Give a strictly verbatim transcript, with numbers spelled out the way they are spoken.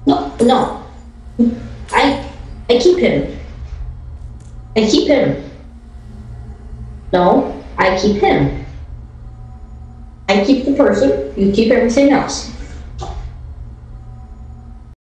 No, no. I, I keep him. I keep him. No, I keep him. I keep the person, you keep everything else.